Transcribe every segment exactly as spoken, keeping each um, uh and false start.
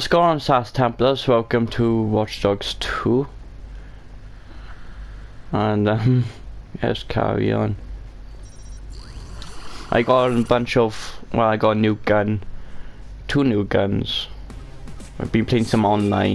What's going on, S A S Templars? Welcome to Watch Dogs two. And um, let's carry on. I got a bunch of, well, I got a new gun, two new guns. I've been playing some online.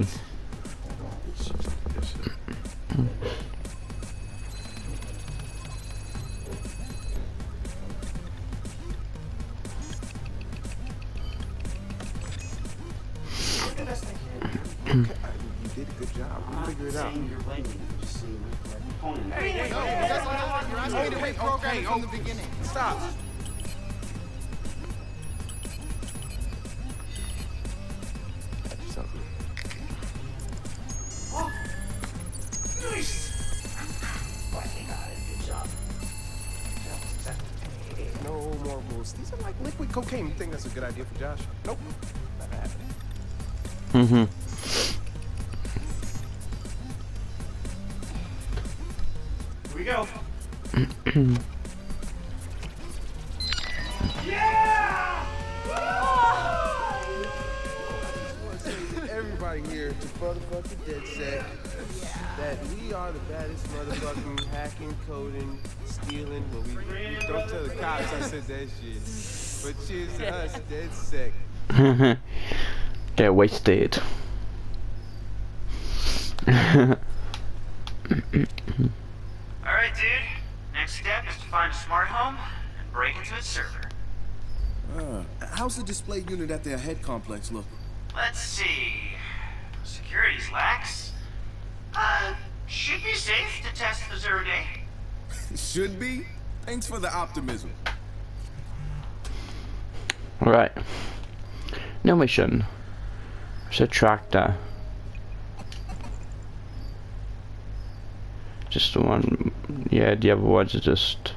You did a good job. We'll figure it out. Hey, hey, no, that's not you're asking me to reprogram it from the beginning. Stop. Oh, nice. Good job. No more rules. These are like liquid cocaine. You think that's a good idea for Josh? Nope. Never happened. Mm-hmm. Here we go. Yeah! Everybody here to motherfucking dead set that we are the baddest motherfucking hacking, coding, stealing. When we, we don't tell the cops I said that shit. But cheers to us, dead sec. Get wasted. Alright, dude. Next step is to find a smart home and break into its server. Uh, how's the display unit at their head complex look? Let's see. Security's lax. Uh, should be safe to test the zero day. Should be. Thanks for the optimism. Right. No mission. It's a tractor. Just the one. Yeah, the other ones are just.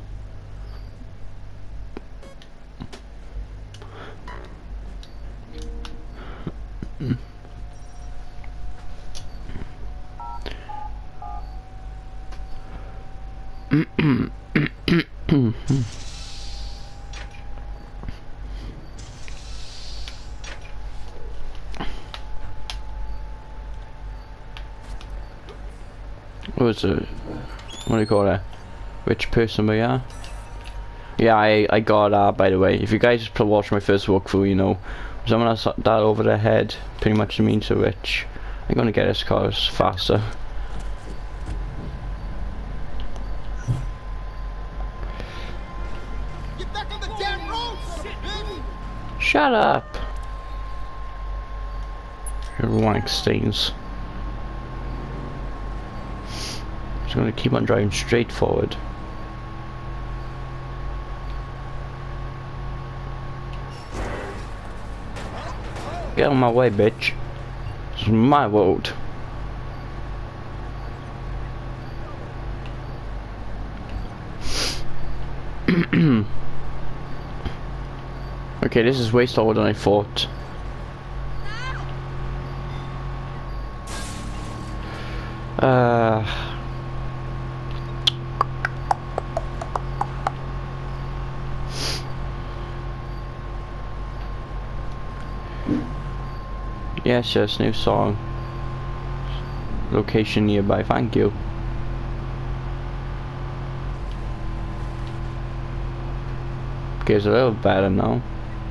What was it? What do you call it? Rich person we are? Yeah, I, I got uh by the way. If you guys watch my first walkthrough, you know, someone has that over their head pretty much means they're rich. I'm gonna get this car faster. Get back on the damn road, baby! Shut up! Wank stains. Just gonna keep on driving straight forward. Get on my way, bitch. This is my road. Okay, this is way slower than I thought. Uh... Yes, yes, new song. Location nearby, thank you. Okay, it's a little better now.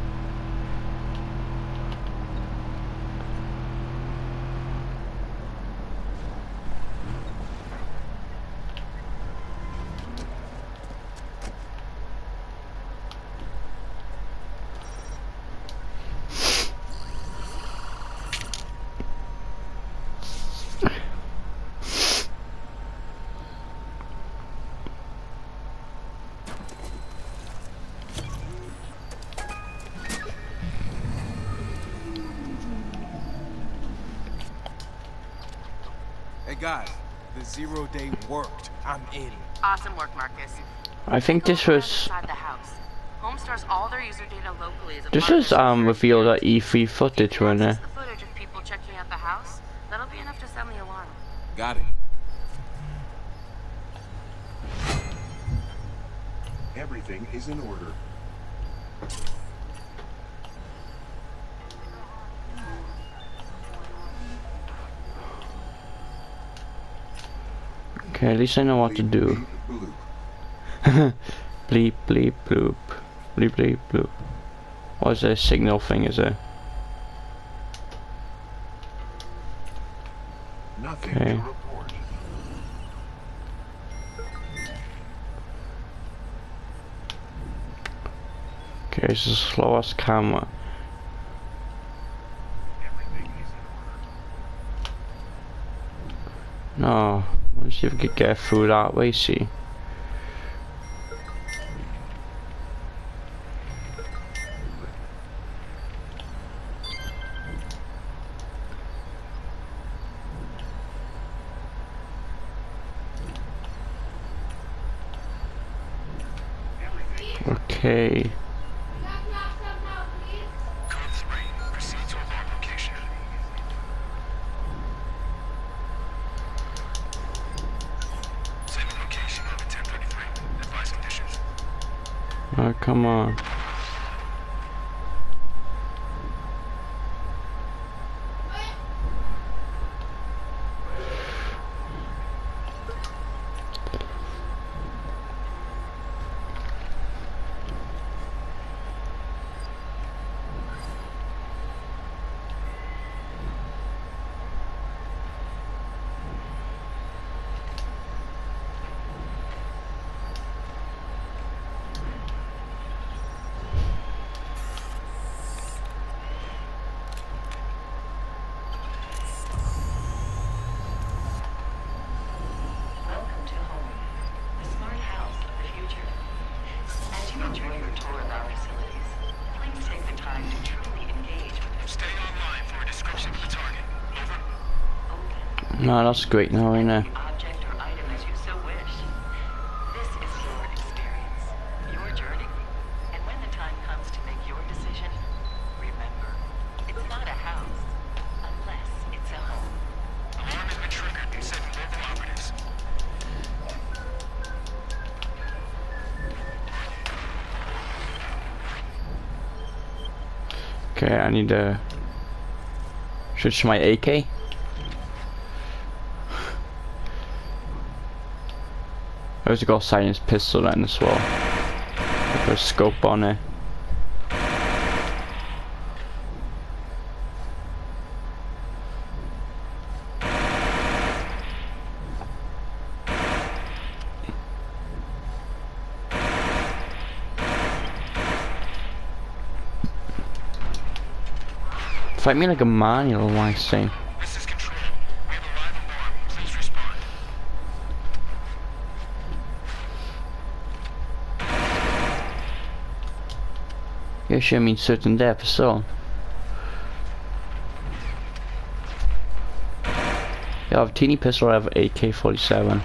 Hey guys, the zero day worked. I'm in. Awesome work, Marcus. I think this was. Inside the house. Home stores all their user data locally as a This part of was their um security revealed at clearance. E three footage, If you wasn't it? access the footage of people checking out the house, that'll be enough to sound the alarm. Got it. Everything is in order. Okay, at least I know what to do. Bleep, Bleep, bleep, bloop. Bleep, bleep, bloop. What's the signal thing, is it? bloop. Nothing Okay. to report. Okay, it's the slowest camera. Everything is in order. No, let's see if we could get through that way, see. Okay. Code three. Proceed to alarm location. Same location on the ten thirty-three. Advise conditions. Oh, come on. Welcome to home, the smart house of the future. As you enjoy your tour of our facilities, please take the time to truly engage with the Stay online for a description of the target. Over. open No, that's great now, ain't it? object or item as you so wish. This is your experience, your journey. And when the time comes to make your decision, remember, it's not a house unless it's a home. Alarm has been triggered and sending local operatives. Okay, I need to switch to my A K. I also got a silenced pistol then as well. Put a scope on it. Fight me like a man, you know what I say. This is Control. We have a live alarm. Please respond. Yeah, sure means certain death, so. Yeah, I have a teeny pistol, I have A K forty-seven.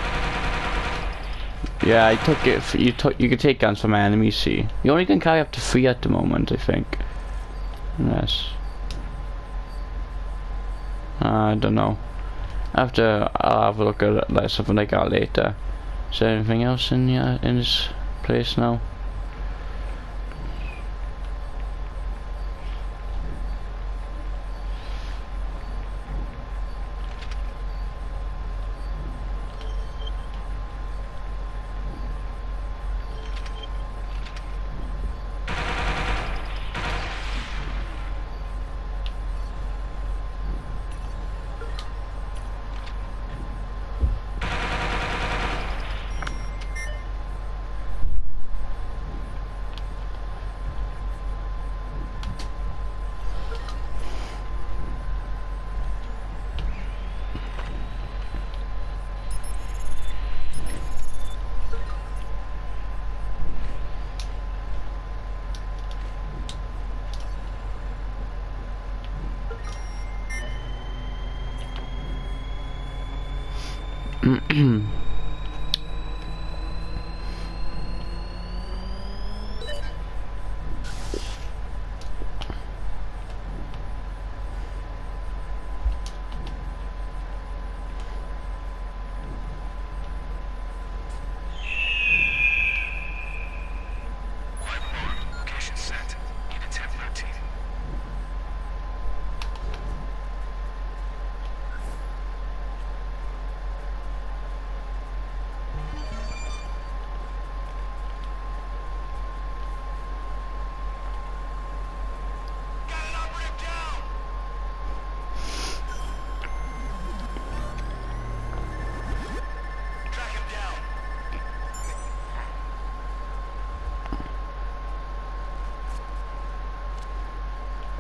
Yeah, I took it, for, you took, you can take guns from enemies, see. You only can carry up to three at the moment, I think. Yes. I don't know. After I'll have a look at like, something like that later. Is there anything else in yeah, in this place now? Live alarm. Location set. Unit ten thirteen.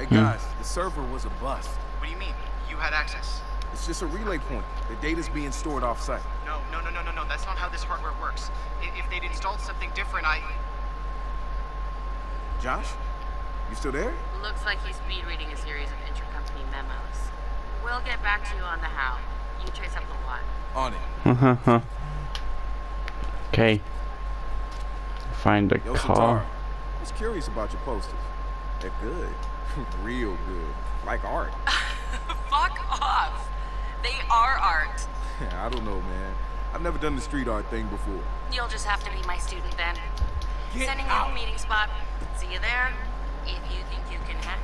guys, the server was a bust. What do you mean? You had access? It's just a relay point. The data's being stored off-site. No, no, no, no, no, no. That's not how this hardware works. I- If they'd installed something different, I... Josh? You still there? Looks like he's speed reading a series of intercompany memos. We'll get back to you on the how. You trace up the what. On it. Uh-huh. Okay. Find the Yo, car. Satara, I was curious about your posters. They're good. Real good. Like art. Fuck off! They are art. I don't know, man. I've never done the street art thing before. You'll just have to be my student then. Get Sending out. you a meeting spot. See you there, if you think you can hack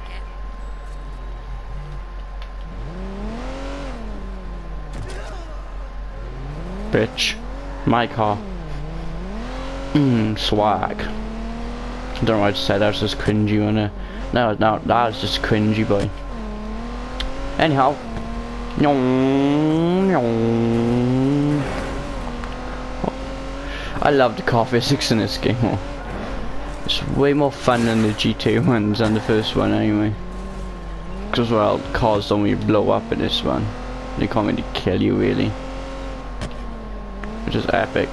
it. Bitch. My car. Mmm, swag. I don't know why I just said that, was just cringy, wasn't it? No, no, that was just cringy, boy. Anyhow. I love the car physics in this game. It's way more fun than the G T A ones and the first one anyway. Because, well, cars don't really blow up in this one. They can't really kill you, really. Which is epic.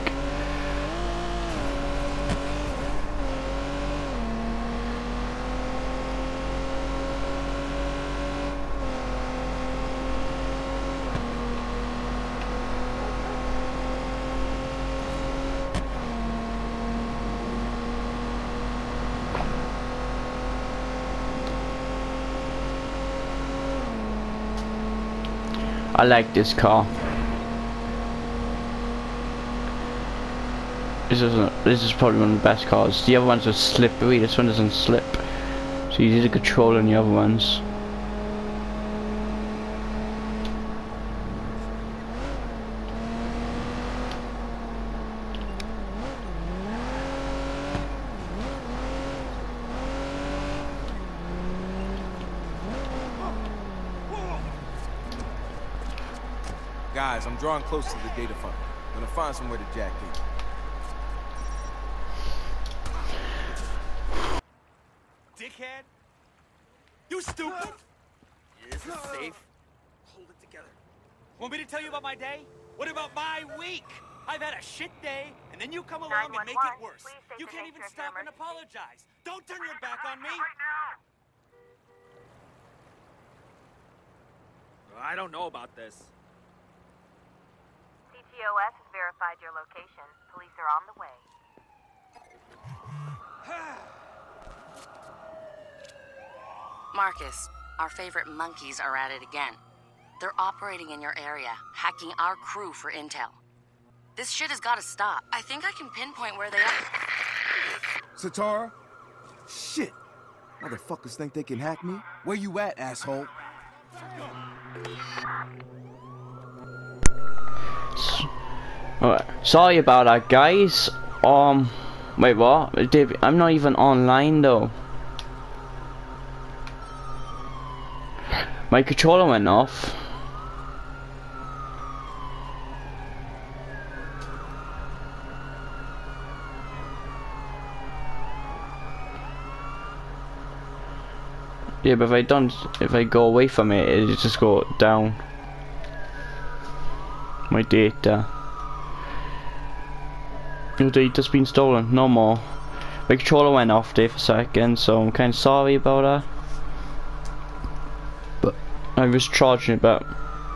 I like this car. This is a, this is probably one of the best cars. The other ones are slippery. This one doesn't slip. So easy to control on the other ones. Guys, I'm drawing close to the data funnel. I'm gonna find somewhere to jack in. Dickhead! You stupid! Is this safe? Hold it together. Want me to tell you about my day? What about my week? I've had a shit day, and then you come along and make it worse. You can't even stop and apologize. Don't turn your back on me! I don't know about this. C T O S has verified your location. Police are on the way. Marcus, our favorite monkeys are at it again. They're operating in your area, hacking our crew for intel. This shit has got to stop. I think I can pinpoint where they are. Satara? Shit! Motherfuckers think they can hack me? Where you at, asshole? Alright, sorry about that, guys. Um, wait, what? Dave, I'm not even online though. My controller went off. Yeah, but if I don't, if I go away from it, it just go down. My data. Your data's been stolen. No more. My controller went off there for a second, so I'm kind of sorry about that. But I was charging it back.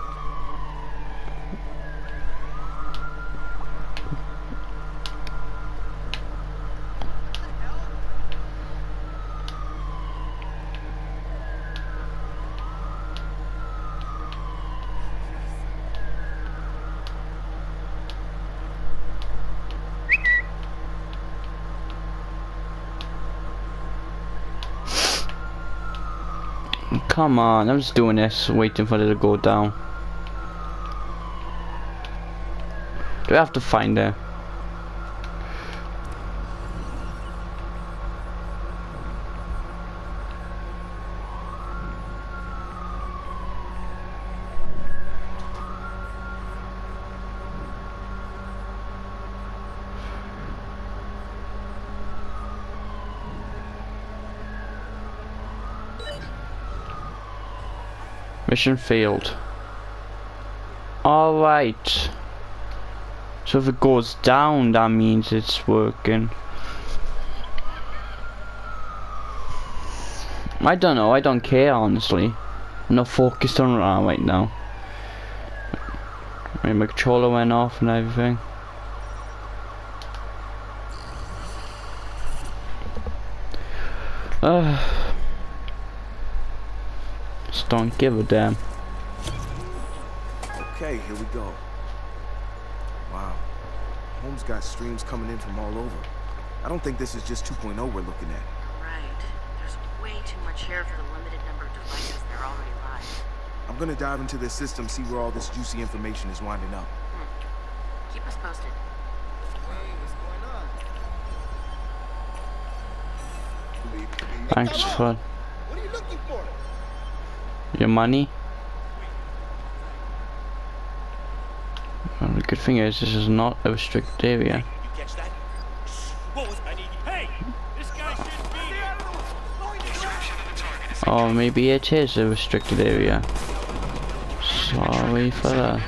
Come on, I'm just doing this, waiting for it to go down. Do I have to find it? Mission failed. Alright. So if it goes down, that means it's working. I don't know, I don't care honestly. I'm not focused on it right now. I mean, my controller went off and everything. Uh, just don't give a damn. Okay, here we go. Wow. Holmes got streams coming in from all over. I don't think this is just two point oh we're looking at. Right. There's way too much here for the limited number of devices that are already live. I'm gonna dive into this system, see where all this juicy information is winding up. Hmm. Keep us posted. Hey, what's going on? Thanks for What are you looking for? your money. Well, the good thing is this is not a restricted area. You catch that? What was I need? Hey! This guy shouldn't be here! Or maybe it is a restricted area. Sorry for that.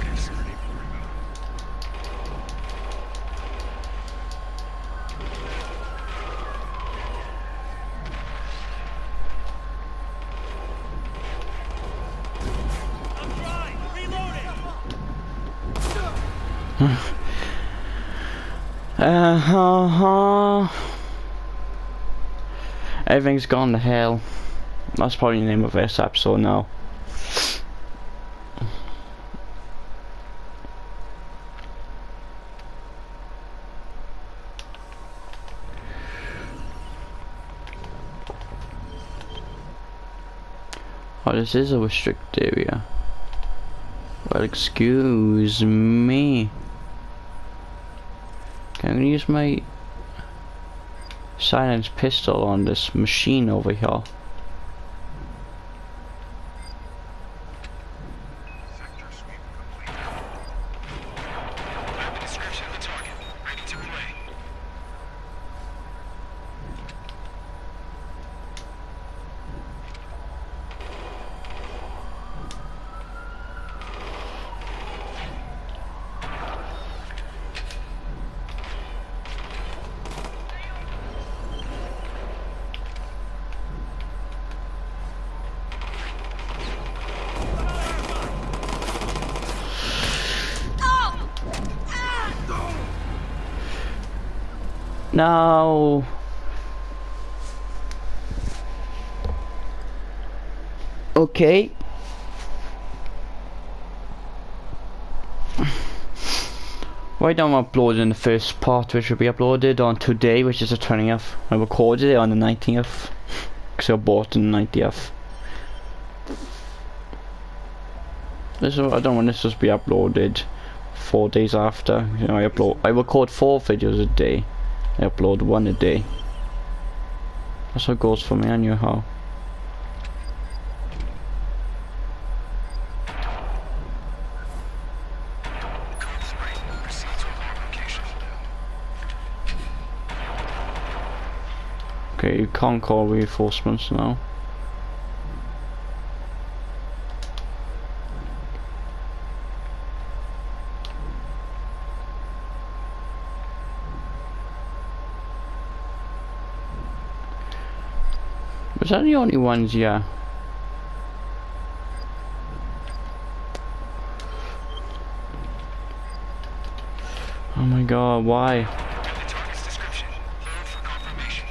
I'm trying! Reloading! Uh huh. Everything's gone to hell. That's probably the name of this episode now. Oh, this is a restricted area. Well, excuse me. Okay, I'm gonna use my silenced pistol on this machine over here. Sector sweep complete. I have a description of the target. Ready to relay. No. Okay. Right now I'm uploading the first part, which will be uploaded on today, which is the twentieth. I recorded it on the nineteenth, because I bought it on the ninetieth. This I don't want this to be uploaded four days after. You know, I upload. I record four videos a day. I upload one a day. That's how it goes for me. I knew how. Code's right. Proceed to alarm location. Okay, you can't call reinforcements now. Was that the only ones? Yeah. Oh my god, why? Have the target's description. Hold for confirmation.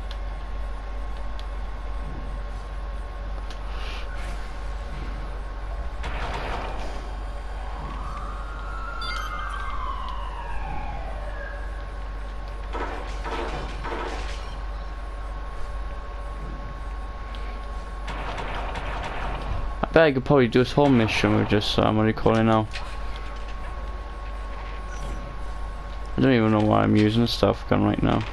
I bet I could probably do this whole mission with just, um, what do you call it now? I don't even know why I'm using the stuff gun right now.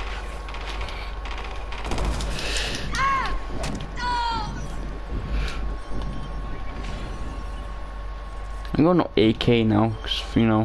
I'm going to A K now, cause, you know.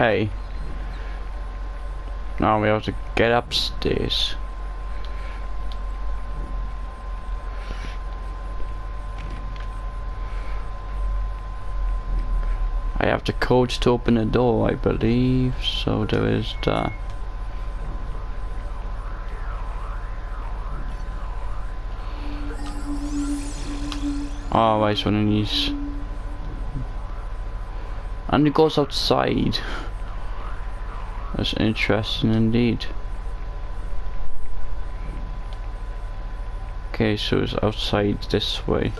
Okay. Now we have to get upstairs. I have the code to open the door, I believe, so there is that. Oh, it's one of these. And it goes outside. That's interesting indeed. Okay, so it's outside this way.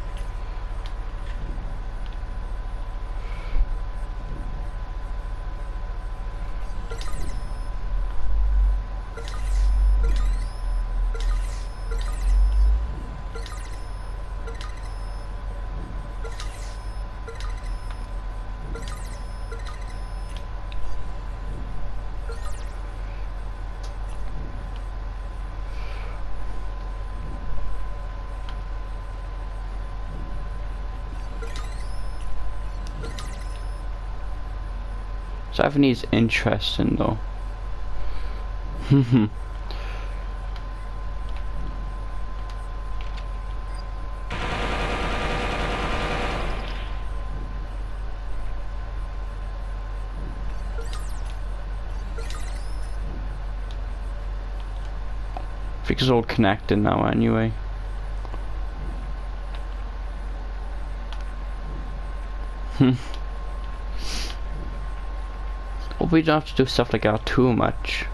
Stephanie is interesting though. I think it's all connected now anyway. Hmm. Hope we don't have to do stuff like that too much.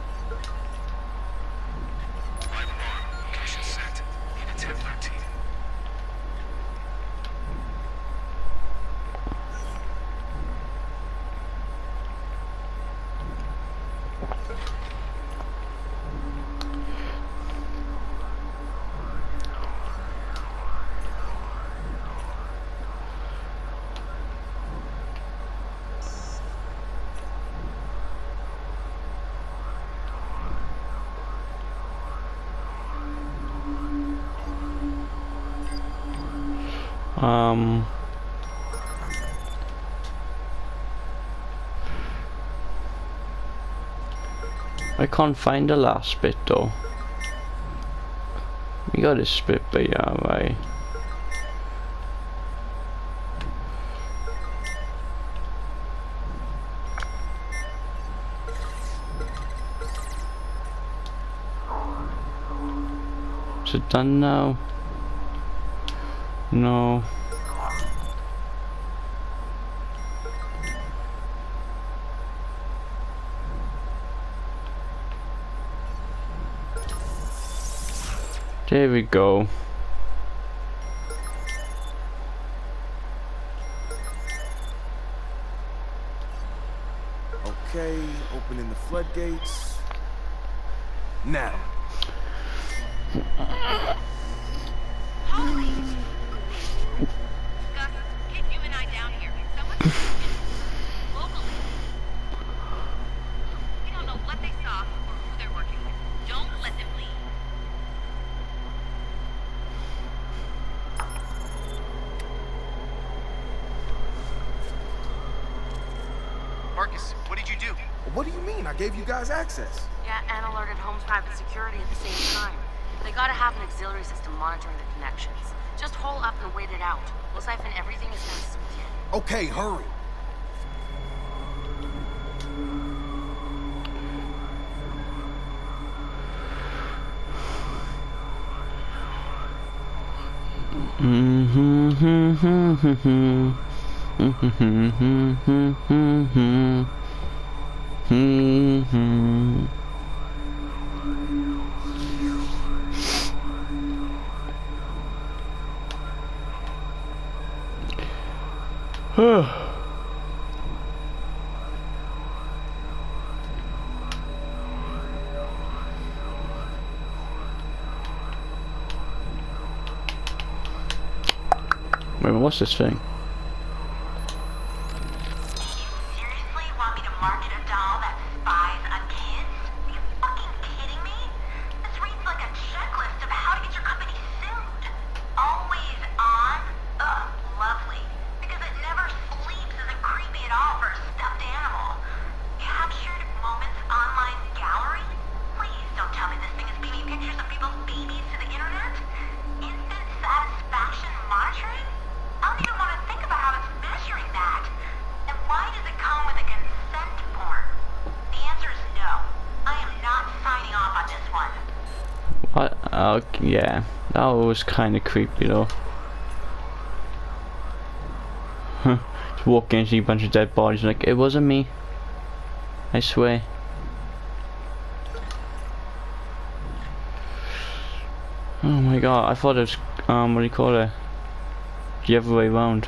Location set. Unit ten thirteen. Um, I can't find the last bit though. We got this bit, but yeah, right. Is it done now? No. There we go. Okay, opening the floodgates. Now. Holly! Gus, get you and I down here. Someone's locally. We don't know what they saw or who they're working with. Don't let them leave. Marcus, what did you do? What do you mean? I gave you guys access. Yeah, and alerted Home's private security at the same time. They gotta have an auxiliary system monitoring the connections. Just hole up and wait it out. We'll siphon everything as fast as we can. Okay, hurry. Wait, what's this thing? Seriously want me to market a doll that spies on kids? Are you fucking kidding me? This reads like a checklist of how to get your company sued. Always on? Ugh, lovely. Because it never sleeps isn't creepy at all for a stuffed animal. Oh, yeah. That was kind of creepy though. Just walk in and see a bunch of dead bodies like, it wasn't me. I swear. Oh my god, I thought it was, um, what do you call it? The other way round.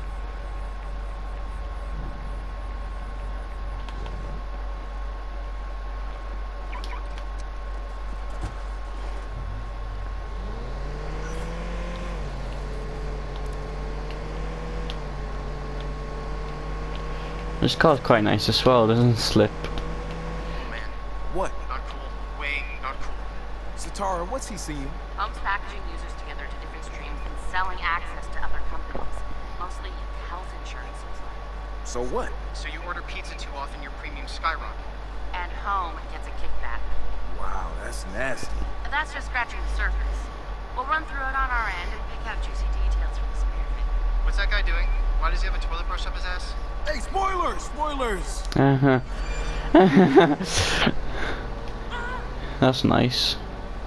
This car's quite nice as well, doesn't slip. Oh man, What? not cool. Way not cool. Zatara, what's he seeing? Home's packaging users together to different streams and selling access to other companies. Mostly health insurance, seems like. So what? So you order pizza too often, your premium skyrocket. And Home gets a kickback. Wow, that's nasty. But that's just scratching the surface. We'll run through it on our end and pick out juicy details from the spirit. What's that guy doing? Why does he have a toilet brush up his ass? Hey, spoilers! Spoilers! Uh huh. That's nice.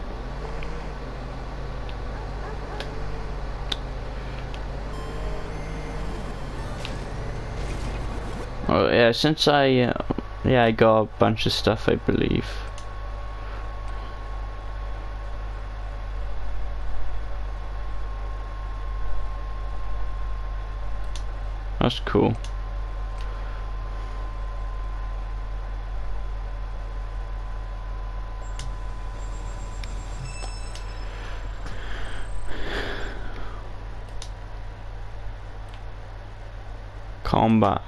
Oh yeah, since I uh, yeah I got a bunch of stuff, I believe. That's cool. Combat.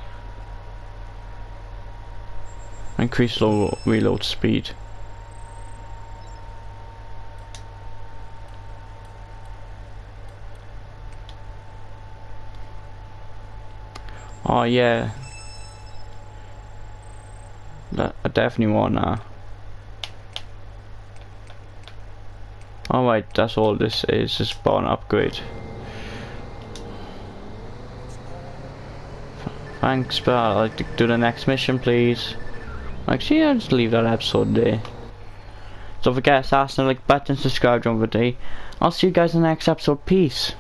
Increase low reload speed. Oh yeah. That, I definitely want that. Alright, that's all this is, just spawn upgrade. Thanks, but I'd like to do the next mission, please. Actually, I'll just leave that episode there. Don't forget to smash the like button, subscribe, join the day. I'll see you guys in the next episode. Peace.